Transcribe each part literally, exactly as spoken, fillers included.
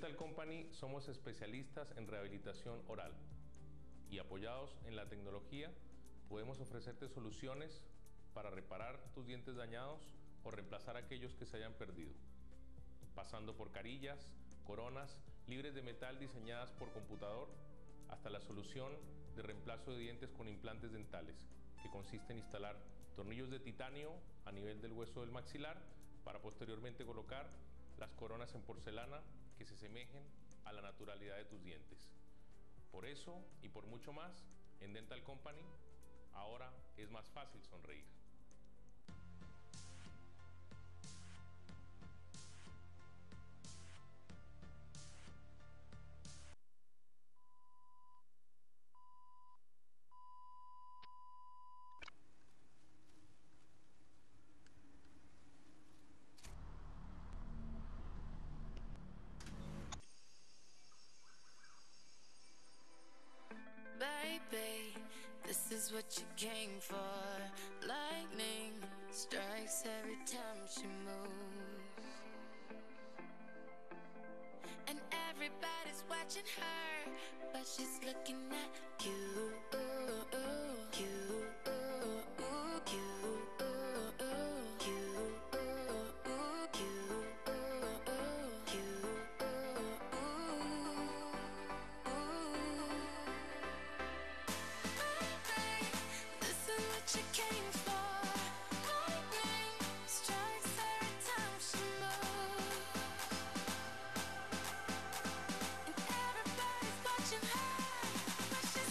Dental Company somos especialistas en rehabilitación oral y apoyados en la tecnología podemos ofrecerte soluciones para reparar tus dientes dañados o reemplazar aquellos que se hayan perdido, pasando por carillas, coronas libres de metal diseñadas por computador, hasta la solución de reemplazo de dientes con implantes dentales, que consiste en instalar tornillos de titanio a nivel del hueso del maxilar para posteriormente colocar las coronas en porcelana que se semejen a la naturalidad de tus dientes. Por eso y por mucho más, en Dental Company ahora es más fácil sonreír. Baby, this is what you came for. Lightning strikes every time she moves, and everybody's watching her, but she's looking at you. You, watching her, but she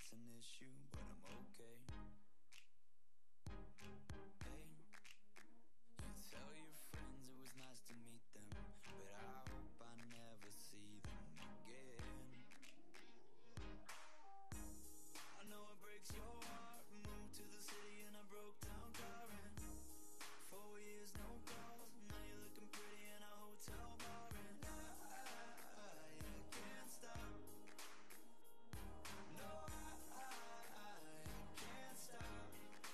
it's an issue, but I'm okay. Hey, you tell your friends it was nice to meet them, but I hope I never see them again. I know it breaks your heart. Moved to the city and I broke down crying. Four years, no calls. Now you're looking pretty in a hotel bar, and I, I, I can't stop. No, I, I, I can't stop.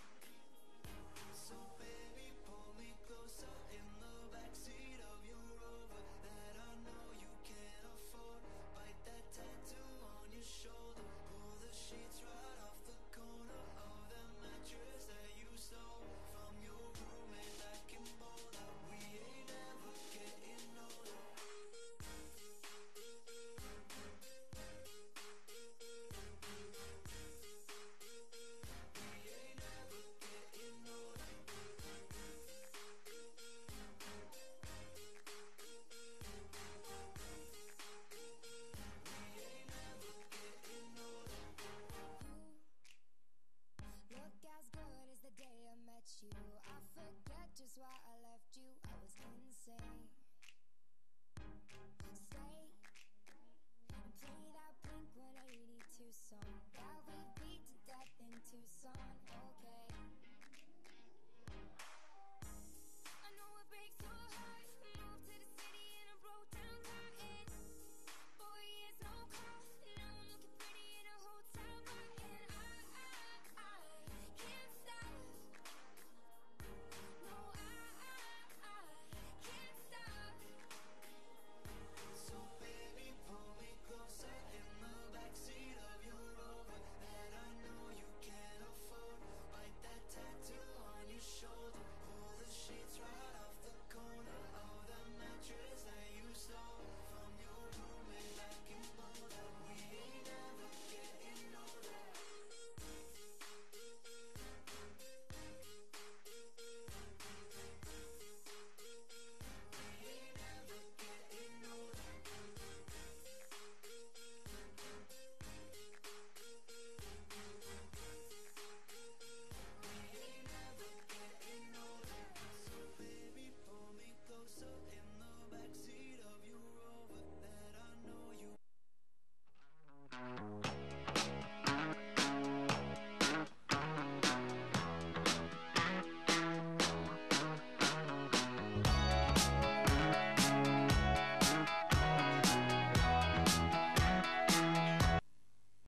So baby, pull me closer in the backseat of your Rover that I know you can't afford. Bite that tattoo on your shoulder. Pull the sheets right off the corner of the mattress that you stole from your roommate back in Boulder. We ain't ever getting older. We ain't ever getting older. We ain't ever getting older. You look as good as the day I met you. I forget just why I left you. I was insane. Stay and play that Blink one eighty-two song that we beat to death in Tucson.